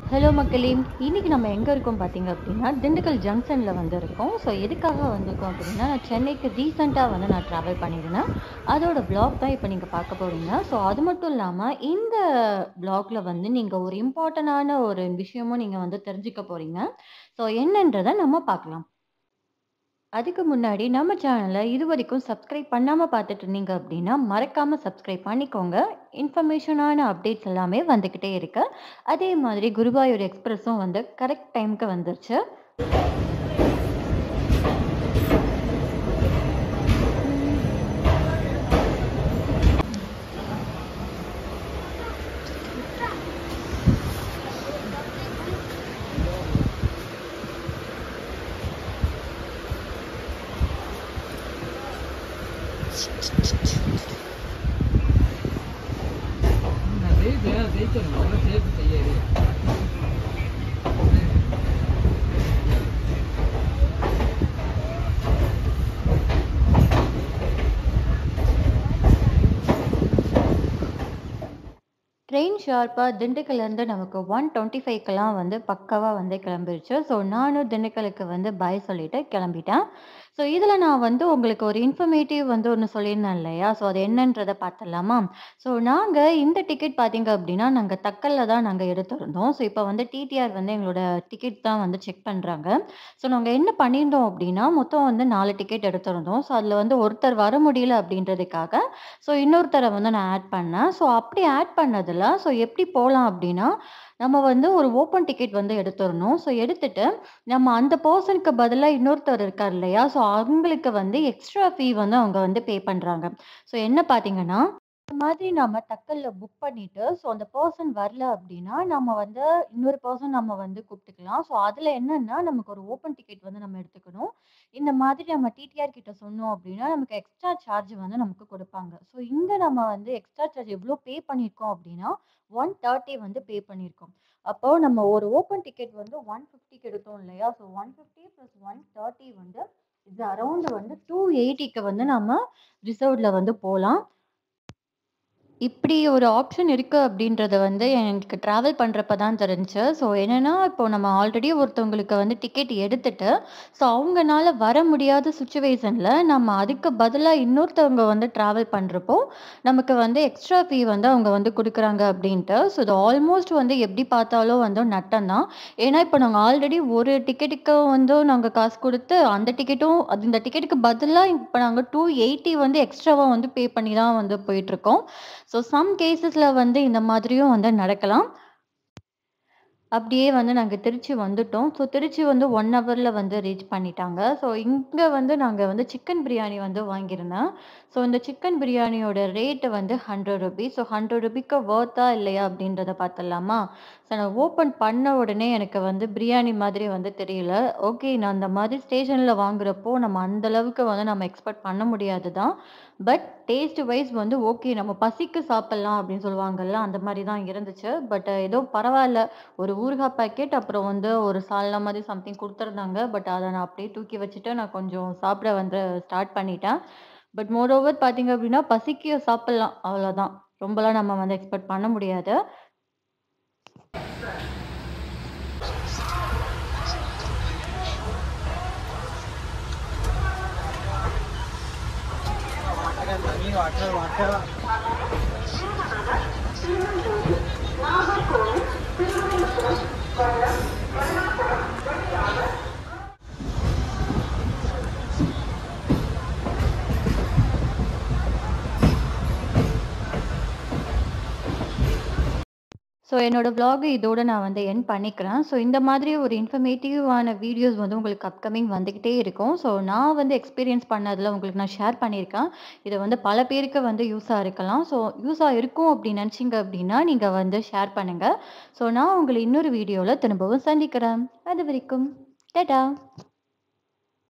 Hello மக்களே! இன்னைக்கு நம்ம எங்க இருக்கோம் பார்த்தீங்க அப்படின்னா, திண்டுக்கல் ஜங்ஷன்ல வந்து இருக்கோம். ஸோ எதுக்காக வந்திருக்கோம் அப்படின்னா, நான் சென்னைக்கு ரீசென்ட்டா வந்து நான் ட்ராவல் பண்ணியிருந்தேன். அதோட வ்ளாக் தான் இப்ப நீங்க பார்க்க போறீங்க. ஸோ அது மட்டும் இல்லாம, இந்த வ்ளாக்ல வந்து நீங்க ஒரு இம்பார்ட்டன்டான ஒரு விஷயமும் நீங்க வந்து தெரிஞ்சுக்க போறீங்க. ஸோ என்னன்றத நம்ம பார்க்கலாம். அதுக்கு முன்னாடி நம்ம சேனல இதுவரைக்கும் சப்ஸ்கிரைப் பண்ணாம பார்த்துட்டு இருந்தீங்க அப்படின்னா, மறக்காம சப்ஸ்கிரைப் பண்ணிக்கோங்க. இன்ஃபர்மேஷனான அப்டேட்ஸ் எல்லாமே வந்துகிட்டே இருக்கு. அதே மாதிரி குருவாயூர் எக்ஸ்பிரஸும் வந்து கரெக்ட் டைம்க்கு வந்துருச்சு. ட்ரெயின் ஷார்ப்பா திண்டுக்கல்லேருந்து நமக்கு 1:25க்கெல்லாம் வந்து பக்காவா வந்து கிளம்பிருச்சு. ஸோ நானும் திண்டுக்கலுக்கு வந்து பாய் சொல்லிட்டு கிளம்பிட்டேன். ஸோ இதில நான் வந்து உங்களுக்கு ஒரு இன்ஃபர்மேட்டிவ் வந்து ஒண்ணு சொல்லியிருந்தேன் இல்லையா? ஸோ அது என்னன்றத பார்த்துடலாமா? ஸோ நாங்க இந்த டிக்கெட் பார்த்தீங்க அப்படின்னா, நாங்க தக்கல்ல தான் நாங்க எடுத்திருந்தோம். ஸோ இப்ப வந்து டிடிஆர் வந்து எங்களோட டிக்கெட் தான் வந்து செக் பண்றாங்க. ஸோ நாங்க என்ன பண்ணியிருந்தோம் அப்படின்னா, மொத்தம் வந்து 4 டிக்கெட் எடுத்திருந்தோம். ஸோ அதில வந்து ஒருத்தர் வர முடியல அப்படின்றதுக்காக, ஸோ இன்னொருத்தர வந்து நான் ஆட் பண்ணேன். ஸோ அப்படி ஆட் பண்ணதுல ஸோ எப்படி போலாம் அப்படின்னா, நம்ம வந்து ஒரு ஓப்பன் டிக்கெட் வந்து எடுத்துறணும். ஸோ எடுத்துட்டு, நம்ம அந்த பெர்சனுக்கு பதிலா இன்னொருத்தர் இருக்கார் இல்லையா? ஸோ அவங்களுக்கு வந்து எக்ஸ்ட்ரா ஃபீ வந்து அவங்க வந்து பே பண்றாங்க. ஸோ என்ன பார்த்தீங்கன்னா, இந்த மாதிரி நாம தக்கல்ல புக் பண்ணிட்டு, ஸோ அந்த பெர்சன் வரல அப்படின்னா, நம்ம வந்து இன்னொரு பெர்சன் நம்ம வந்து கூப்ட்டுக்கலாம். ஸோ அதுல என்னன்னா, நமக்கு ஒரு ஓப்பன் டிக்கெட் வந்து நம்ம எடுத்துக்கணும். இந்த மாதிரி நம்ம டிடிஆர் கிட்ட சொன்னோம் அப்படின்னா, நமக்கு எக்ஸ்ட்ரா சார்ஜ் வந்து நமக்கு குடுப்பாங்க. ஸோ இங்க நம்ம வந்து எக்ஸ்ட்ரா சார்ஜ் எவ்ளோ பே பண்ணியிருக்கோம் அப்படின்னா, 130 வந்து பே பண்ணியிருக்கோம். அப்போ நம்ம ஒரு ஓப்பன் டிக்கெட் வந்து 150க்கு எடுத்தோம் இல்லையா? ஸோ 150 + 130 வந்து இது அரவுண்ட் வந்து 280க்கு வந்து நம்ம ரிசர்வ்ட்ல வந்து போலாம். இப்படி ஒரு ஆப்ஷன் இருக்கு அப்படின்றத வந்து எனக்கு ட்ராவல் பண்றப்ப தான் தெரிஞ்சுச்சு. ஸோ என்னன்னா, இப்போ நம்ம ஆல்ரெடி ஒருத்தவங்களுக்கு வந்து டிக்கெட் எடுத்துட்டு, ஸோ அவங்கனால வர முடியாத சிச்சுவேஷன்ல நம்ம அதுக்கு பதிலா இன்னொருத்தவங்க வந்து ட்ராவல் பண்றப்போ, நமக்கு வந்து எக்ஸ்ட்ரா ஃபீ வந்து அவங்க வந்து குடுக்குறாங்க அப்படின்ட்டு. ஸோ இது ஆல்மோஸ்ட் வந்து எப்படி பார்த்தாலும் வந்து நட்டம் தான். ஏன்னா, இப்போ நாங்க ஆல்ரெடி ஒரு டிக்கெட்டுக்கு வந்து நாங்க காசு குடுத்து, அந்த டிக்கெட்டும் அது இந்த டிக்கெட்டுக்கு பதிலா இப்ப நாங்க 280 வந்து எக்ஸ்ட்ராவா வந்து பே பண்ணி தான் வந்து போயிட்டுருக்கோம். ஸோ சம் கேஸஸ்ல வந்து இந்த மாதிரியும் வந்து நடக்கலாம். அப்படியே வந்து நாங்க திருச்சி வந்துட்டோம். ஸோ திருச்சி வந்து 1 ஹவர்ல வந்து ரீச் பண்ணிட்டாங்க. ஸோ இங்க வந்து நாங்க வந்து சிக்கன் பிரியாணி வந்து வாங்கியிருந்தேன். ஸோ இந்த சிக்கன் பிரியாணியோட ரேட் வந்து ₹100. ஸோ ₹100க்கு வொர்த்தா இல்லையா அப்படின்றத பார்த்துடலாமா? ஸோ நான் ஓப்பன் பண்ண உடனே எனக்கு வந்து பிரியாணி மாதிரி வந்து தெரியல. ஓகே, நான் அந்த மாதிரி ஸ்டேஷன்ல வாங்குறப்போ நம்ம அந்த அளவுக்கு வந்து நம்ம எக்ஸ்பெக்ட் பண்ண முடியாது தான். பட் டேஸ்ட் வைஸ் வந்து ஓகே, நம்ம பசிக்கு சாப்பிடலாம் அப்படின்னு சொல்லுவாங்கல்ல, அந்த மாரி தான் இருந்துச்சு. பட் ஏதோ பரவால்ல. ஒரு ஊறுகாய் பாக்கெட், அப்புறம் வந்து ஒரு சால்னா மாரி சம்திங் குடுத்துருந்தாங்க. பட் அத நான் அப்படியே தூக்கி வச்சுட்டு, நான் கொஞ்சம் சாப்பிட வந்து ஸ்டார்ட் பண்ணிட்டேன். பட் மோர் ஓவர் பார்த்தீங்க அப்படின்னா, பசிக்கு சாப்பிடலாம் அவ்வளோதான். ரொம்பலாம் நம்ம வந்து எக்ஸ்பெக்ட் பண்ண முடியாது. ஸோ என்னோட விளாக் இதோட நான் வந்து எண்ட் பண்ணிக்கிறேன். ஸோ இந்த மாதிரி ஒரு இன்ஃபர்மேட்டிவான வீடியோஸ் வந்து உங்களுக்கு அப்கமிங் வந்துகிட்டே இருக்கும். ஸோ நான் வந்து எக்ஸ்பீரியன்ஸ் பண்ணதுல உங்களுக்கு நான் ஷேர் பண்ணியிருக்கேன். இது வந்து பல பேருக்கு வந்து யூஸா இருக்கலாம். ஸோ யூஸா இருக்கும் அப்படின்னு நினச்சீங்க அப்படின்னா, நீங்க வந்து ஷேர் பண்ணுங்க. ஸோ நான் உங்கள இன்னொரு வீடியோல திரும்பவும் சந்திக்கிறேன். அதுவரைக்கும் டாடா!